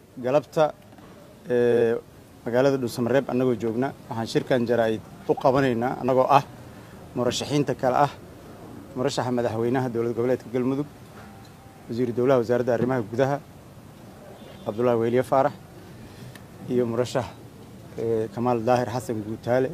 galabta magaalada Dhuusamareeb anagoo joogna waxaan shirkan jaraa'id u qabanaynaa anagoo ah murashaxiinta kale ah murashaxa madaxweynaha dowlad goboleedka Galmudug wasiir dowlaha wasaaradda arrimaha gudaha Abdullahi Weliye Faarax iyo murashax Kamal Daahir Xasan Guutaale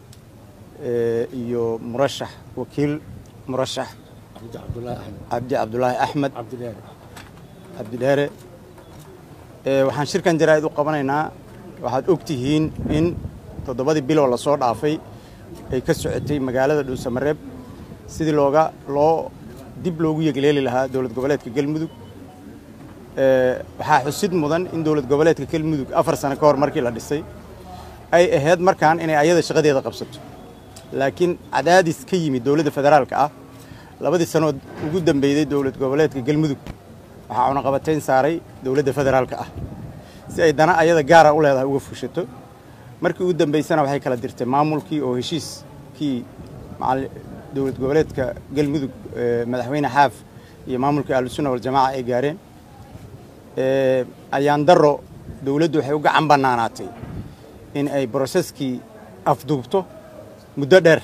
iyo murashax wakiil murashax Abdullahi Ahmed Abdileere waxaan shirkan jaraa'id u qabanaynaa waxaad ogtihiin in 7 bilo la soo dhaafay ay ka socotay magaalada Dhuusamareeb sidii dib loogu yegleeli lahaa dowlad goboleedka Galmudug waxaa xusid mudan in dowlad goboleedka Galmudug 4 sano ka hor markii la dhisay ay ahayd markaan inay ayada shaqadeeda qabsato laakiin cadaadis ka yimid dowladda federaalka ah 2 sano ugu dambeeyay dowlad goboleedka Galmudug waxa uu qabatayn saaray dowladda federaalka ah si ay dana ayada gaar ah u leedahay uga fushato markii ugu dambeysana waxay kala dirtay maamulkii oo heshiiskii dowlad goboleedka Galmudug madaxweyne Xaaf iyo maamulka Ahlusunna wal Jamaa ay gaareen ayaan daro dowladdu waxay uga cambanaanaatay in ay processkii afduubto muddo dheer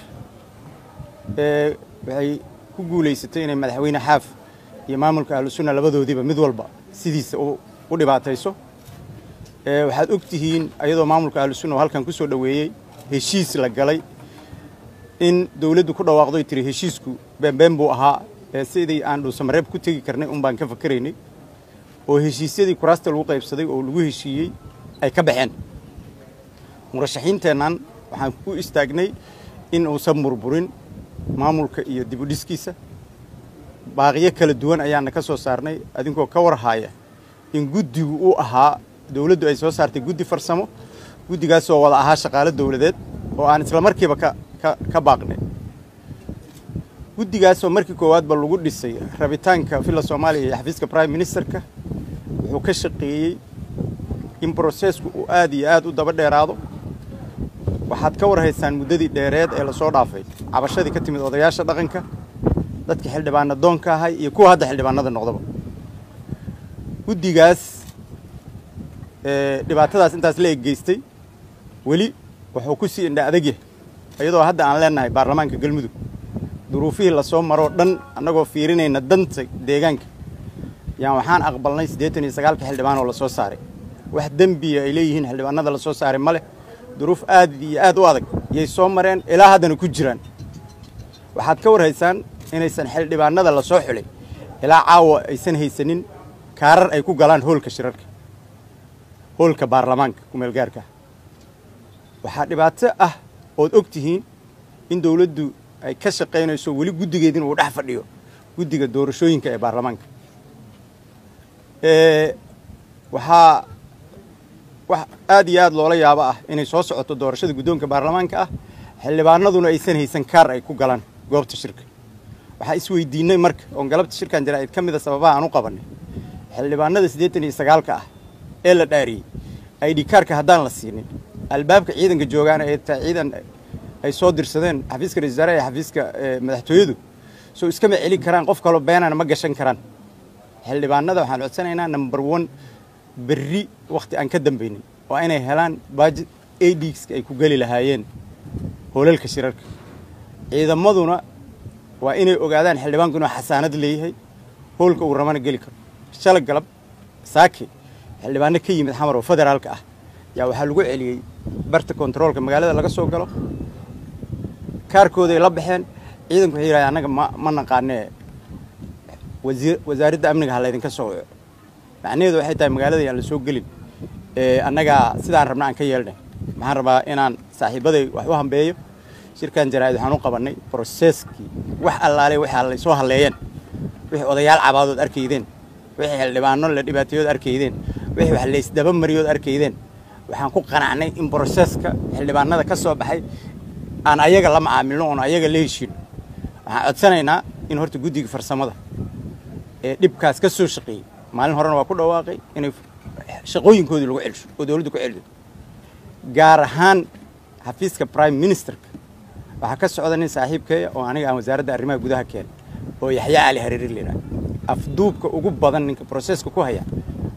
waxay ku guuleysatay inay madaxweyne Xaaf iyo maamulka Ahlusunna labadoodiba mid walba sidiisa u dhibaatayso waxaad ogtihiin ayadoo maamulka Ahlusunna halkan ku soo dhaweeyay heshiis la galay in dawladdu ku dhawaaqdo tiri heshiisku been buu ahaa sidii aan Dhuusamareeb ku tagi karnay baan ka fakaraynay oo heshiisyadii kuraasta lagu qaybsaday oo lagu heshiiyay ay ka baxeen murashaxiinteenan waxaan ku istaagnay in uusan burburin maamulka iyo dib u dhiskiisa baaqiyo kala duwan ayaana ka soo saarnay adinkoo ka warhaaya in guddigu uu ahaa dawladdu ay soo saartay guddi farsamo guddigaas oo wada ahaa shaqaale dawladeed oo aan isla markiiba ka baaqnay guddigaas oo markii koowaad ba lagu dhisay rabitaanka filla Soomaaliya iyo xafiiska prime ministerka wuxuu ka shaqeeyay in processku uu aad iyo aad u daba dheeraado waxaad ka warhaysaan muddadii dheereed ee la soo dhaafay cabashadii ka timid odayaasha dhaqanka dadka xildhibaanada doonka ahay iyo kuwa hadda xildhibaanada noqdaba guddigaas dhibaatadaas intaas la egeystay wali wuxuu ku sii indha adag yahay iyadoo hadda aan leenahay baarlamaanka Galmudug duruufihii la soo maro dhan anagoo fiirinayna danta deegaanka waxaan aqbalnay 89 xildhibaan oo la soo saaray wax dambi ay leeyihiin xildhibaanada la soo saaray male duruuf aad iyo aad u adag yay soo mareen ilaa haddana ku jiraan waxaad ka warhaysaan inaysan xildhibaanada la soo xulay ilaa caawa aysan haysanin kaarar ay ku galaan hoolka shirarka hoolka baarlamaanka ku meel gaarka waxaa dhibaato ah oo ogtihiin in dawladdu ay ka shaqeynayso wali guddigeedin uu dhex fadhiyo guddiga doorashooyinka ee baarlamaanka wax aad iyo aad loola yaabo ah inay soo socoto doorashada guddoonka baarlamaanka ah xildhibaanaduna aysan haysan kaar ay ku galaan goobta shirka waxaa isweydiinay marka oo galabta shirkan jaraa'id ka mid ah sababaha aan u qabanay xildhibaanada 89 ah ee la dhaariyay ID kaarka haddaan la siinin albaabka ciidanka joogaan ee ciidan ay soo dirsadeen xafiiska ra'iisul wasaaraha xafiiska madaxtooyadu soo iska ma celin karaan qof kale beenana ma gashan karaan xildhibaanada waxaan codsanaynaa number 1 berri waqti aan ka dambeynay waa inay helaan budget ADs ay ku gali lahaayeen hoolalka shirarka ciidamaduna waa inay ogaadaan xildhibaanku inuu xasaanad leeyahay hoolka uu rabana gali karo shalay galab saaki xildhibaano ka yimid xamar oo federaalka ah waxaa lagu celiyay barta controlka magaalada laga soo galo kaarkooda ay la baxeen ciidanku waxay yiraahdeen anaga ma naqaanee wasaaradda amniga ha laydinka soo waco macnaheedu waxay tahay magaalada aan la soo gelin annaga sidaan rabna aan ka yeelnay maxaan rabaa inaan saaxiibaday wax u hambeeyo shirkan jaraa'id waxaan u qabanay processkii wax allaale waxa la soo haleeyeen wixii odayaal cabaadood arkaydeen wixii xildhibaano la dhibaateeyood arkaydeen wixii wax la isdaba mariyood arkaydeen waxaan ku qanacnay in processka xildhibaanada ka soo baxay aan ayaga la macaamilno oo ayaga la heshiino waxaan codsanaynaa in horta guddiga farsamada ee dhibkaas ka soo shaqeeyay maalin horena waa ku dhawaaqay inay shaqooyinkoodii lagu celsho oo dawladdu ku celiso gaar ahaan xafiiska prime ministerka waxaa ka socda nin saaxiibkeeya oo aniga aan wasaaradda arrimaha gudaha keenay oo Yaxya Ali Hareeri leeyahay afduubka ugu badan ninka processka ku haya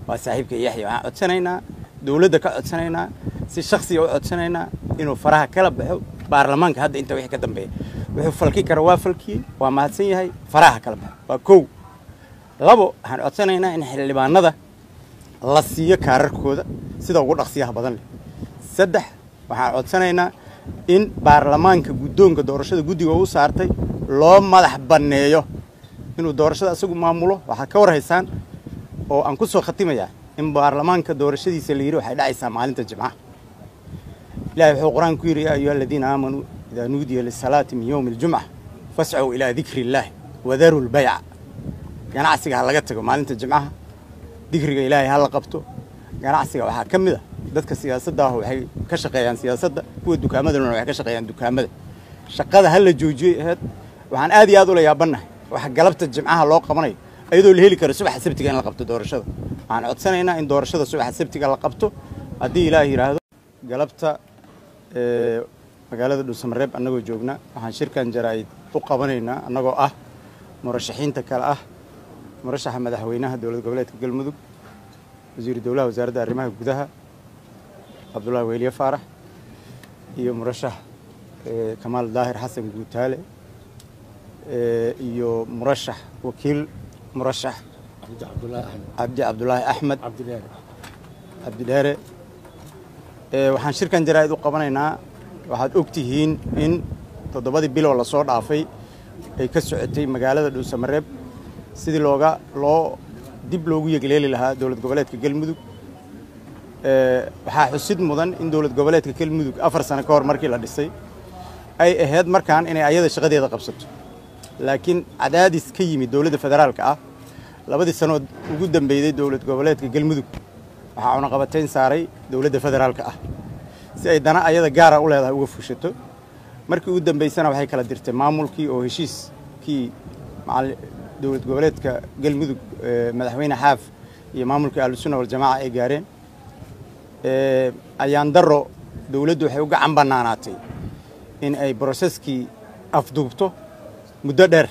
وصاحبك يحيى عدسنينا دولة كعدسنينا si shakhsi oo codsanayna inuu faraha kala baxo baarlamaanka hadda inta wixii ka dambeeyay wuxuu falki kara waa falki waa mahadsan yahay faraha kala baxo waa koow labo waxaan codsanaynaa in xildhibaanada la siiyo kaararkooda sida ugu dhaqsiyaha badan leh saddex waxaan codsanaynaa in baarlamaanka guddoonka doorashada guddiga uu saartay loo madax banneeyo inuu doorashada isagu maamulo waxa ka warhaysaan oo aan ku soo khatimayaa in baarlamaanka doorashadiisa la yiri waxay dhacaysaa maalinta jimcaha إلهي وحو قرآن كيري يا أيها الذين آمنوا إذا نودي للصلاة من يوم الجمعة فاسعوا إلى ذكر الله وذروا البيع يعني عسيق هلا قتكم مالنت الجمعة ذكر إلهي هلا قبته يعني عسيق وحا كمده dadka siyaasadda waxay ka shaqeeyaan siyaasadda kuwa dukaamada waxay ka shaqeeyaan dukaamada shaqada hal la joojiyo waxaan aad iyo aad u la yaabanahay waxa galabta jimcaha loo qabanayo ayadoo la heli karo subax sabtiga in la qabto doorashada waxaan codsanaynaa in doorashada subax sabtiga la qabto haddii ilaahay yiraahdo galabta magaalada Dhuusamareeb annagoo joogna waxaan shirkan jaraa'id u qabanaynaa annagoo ah murashaxiinta kale ah murashaxa madaxweynaha dowladda goboleedka Galmudug wasiir dowlaha wasaaradda arrimaha gudaha Abdullahi Weliye Faarax iyo murashax Kamal Daahir Xasan Guutaale iyo murashax wakiil murashax Abdullahi Axmed Abdidaare waxaan shirkan jaraa'id u qabanaynaa waxaad ogtihiin in 7 bilood la soo dhaafay ay ka socotay magaalada Dhuusamareeb sidii dib loogu yegleeli lahaa dowlad goboleedka Galmudug waxaa xusid mudan in dowlad goboleedka Galmudug 4 sano ka hor markii la dhisay ay ahayd markaan inay ayada shaqadeeda qabsato laakiin cadaadis ka yimid dowladda federaalka ah 2 sano ugu dambeeyay dowlad goboleedka Galmudug waxaa una qabateen saaray dowladda federaalka ah si ay dana ayada gaar ah u leedahay uga fushato markii ugu dambeysana waxay kala dirtay maamulkii oo heshiiskii dowlad goboleedka Galmudug madaxweyne Xaaf iyo maamulkii Ahlusunna wal Jamaa ay gaareen ayaan daro dowladdu waxay uga cambanaanaatay in ay processkii afduubto muddo dheer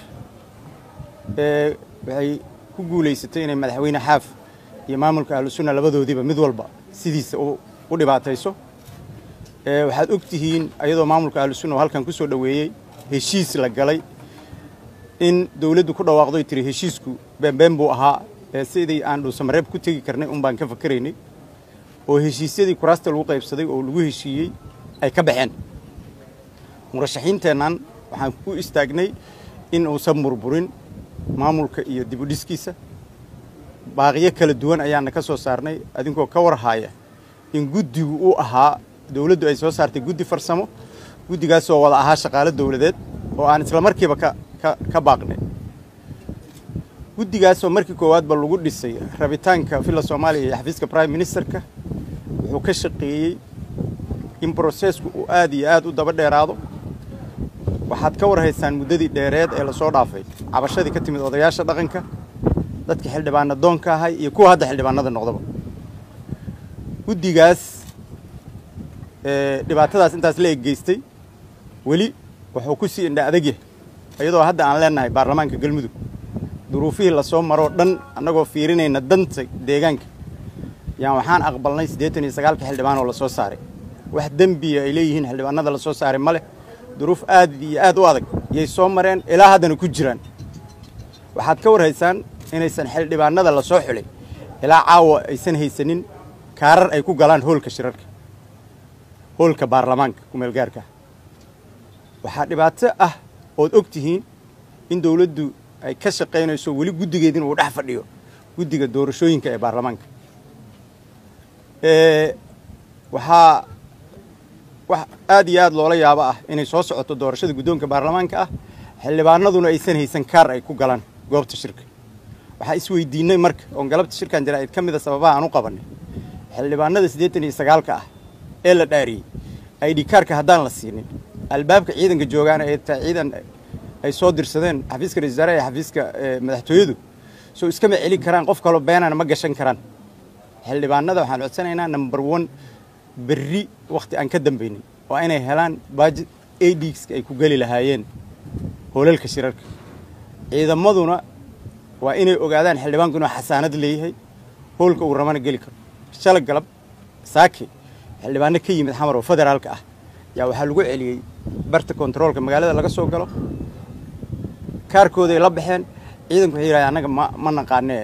waxay ku guuleysatay inay madaxweyne Xaaf iyo maamulka Ahlusunna labadoodiba mid walba sidiisa u dhibaatayso waxaad ogtihiin ayadoo maamulka Ahlusunna halkan ku soo dhaweeyay heshiis la galay in dawladdu ku dhawaaqdo tiri heshiisku been buu ahaa sidii aan Dhuusamareeb ku tagi karnay baan ka fakaraynay oo heshiisyadii kuraasta lagu qaybsaday oo lagu heshiiyay ay ka baxeen murashaxiinteenan waxaan ku istaagnay in uusan burburin maamulka iyo dib u dhiskiisa baaqiyo kala duwan ayaana ka soo saarnay adinkoo ka warhaaya in guddigu uu ahaa dawladdu ay soo saartay guddi farsamo guddigaas oo wada ahaa shaqaale dawladeed oo aan isla markiiba ka baaqnay guddigaas oo markii koowaad ba lagu dhisay rabitaanka filla Soomaaliya iyo xafiiska prime ministerka wuxuu ka shaqeeyay in processku uu aad iyo aad u daba dheeraado waxaad ka warhaysaan muddadii dheereed ee la soo dhaafay cabashadii ka timid odayaasha dhaqanka dadka xildhibaanada doonka ahay iyo kuwa hadda xildhibaanada noqdaba guddigaas dhibaatadaas intaas la egeystay wali wuxuu ku sii indha adag yahay iyadoo hadda aan leenahay baarlamaanka Galmudug duruufihii la soo maro dhan anagoo fiirinayna danta deegaanka yaan waxaan aqbalnay 89 xildhibaan oo la soo saaray wax dambi ay leeyihiin xildhibaanada la soo saaray male duruuf aad iyo aad u adag yay soo mareen ilaa haddana ku jiraan waxaad ka warhaysaan inaysan xildhibaanada la soo xulay ilaa caawa aysan haysanin kaarar ay ku galaan hoolka shirarka hoolka baarlamaanka ku meel gaarka waxaa dhibaato ah oo ogtihiin in dawladdu ay ka shaqeynayso wali guddigeedin uu dhex fadhiyo guddiga doorashooyinka ee baarlamaanka waxaa wax aad iyo aad loola yaabo ah inay soo socoto doorashada guddoonka baarlamaanka ah xildhibaanaduna aysan haysan kaar ay ku galaan goobta shirka waxaa isweydiinay marka oo galabta shirkan jaraa'id ka mid ah sababaha aan u qabanay xildhibaanada 89 ah ee la dhaariyay ID kaarka haddaan la siinin albaabka ciidanka joogaan ee ciidan ay soo dirsadeen xafiiska ra'iisul wasaaraha iyo xafiiska madaxtooyadu soo iskama celi karaan qof kale beenana ma gashan karaan xildhibaanada waxaan codsanaynaa number 1 berri waqti aan ka dambeynay waa inay helaan budget ADX ay ku gali lahaayeen hoolalka shirarka ciidamaduna waa inay ogaadaan xildhibaanku inuu xasaanad leeyahay hoolka uu rabana geli karo shalay galab saaki xildhibaano ka yimid xamar oo federaalka ah yaa waxaa lagu celiyey barta kontaroolka magaalada laga soo galo kaarkooday la baxeen ciidanku waxay yidhahdeen annaga ma naqaanee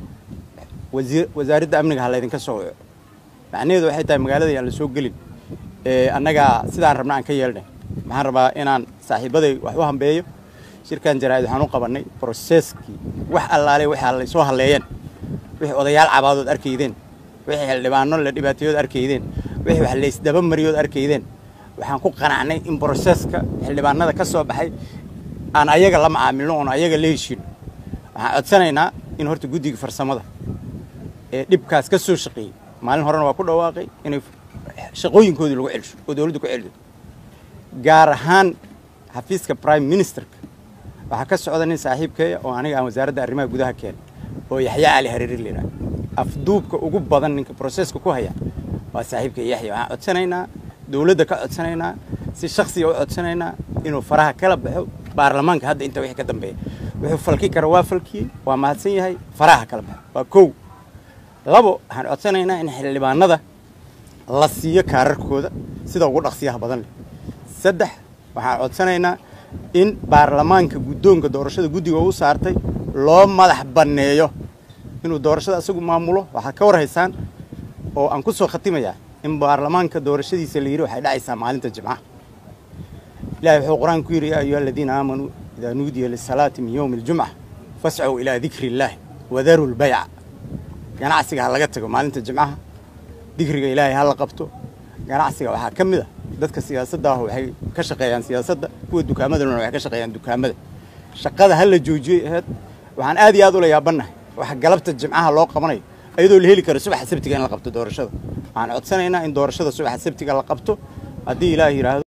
wasaaradda amniga ha laydinka soo waco macnaheedu waxay tahay magaalada yaan la soo gelin annagaa sidaan rabna aan ka yeelnay maxaan rabaa inaan saaxiibaday wax u hambeeyo shirkan jaraa'id waxaan u qabannay broseskii wax allaale waxaa lay soo halleeyeen wixii odayaal cabaadood arkaydeen wixii xildhibaano la dhibaatayood arkaydeen wixii wax laysdaba mariyood arkaydeen waxaan ku qanacnay in broseska xildhibaanada ka soo baxay aan ayaga la macaamilno oon ayaga la heshiino waxaan codsanaynaa in horta guddiga farsamada ee dhibkaas ka soo shaqeeyey maalin horena waa ku dhawaaqay inay shaqooyinkoodii lagu celsho oo dowladdu ku celido gaar ahaan xafiiska prime ministerka waxaa ka socda nin saaxiibkeeya oo aniga aan wasaaradda arrimaha gudaha keenay oo yaxya cali hareeri leeyahay afduubka ugu badan ninka broseska ku haya waa saaxiibka yaxya waxaan codsanaynaa dowladda ka codsanaynaa si shakhsiga u codsanaynaa inuu faraha kala baxo baarlamaanka hadda inta wixii ka dambeeya wuxuu falki kara waa falkiyey waa mahadsan yahay faraha kala baxo waa kow labo waxaan codsanaynaa in xildhibaanada la siiyo kaararkooda sida ugu dhaqsiyaha badan leh saddex waxaan codsanaynaa in baarlamaanka guddoonka doorashada guddiga u saartay loo madax banneeyo inuu doorashada isagu maamulo waxaad ka warhaysaan oo aan ku soo khatimayaa in baarlamaanka doorashadiisa la yidhi waxay dhacaysaa maalinta jimcaha ilaahay wuxuu qur-aan ku yidhi yaa ayuha aladiina aamanuu idaa nuudiya lisalaati min yowmi aljumca fascow ilaa dikri illaahi wadaru lbayca ganacsiga ha laga tago maalinta jimcaha dikriga ilaahay ha la qabto ganacsiga waxaa ka mid ah dadka siyaasadda ah waxay ka shaqeeyaan siyaasadda kuwa dukaamadana waxay ka shaqeeyaan dukaamada shaqada ha la joojiyey ahayd waxaan aad iyo aad ula yaabannahay waxa galabta jimcaha loo qabanayo ayadoo la heli karo subaxa sabtiga in la qabto doorashada waxaan codsanaynaa in doorashada subaxa sabtiga la qabto haddii ilaahay yidhaahdo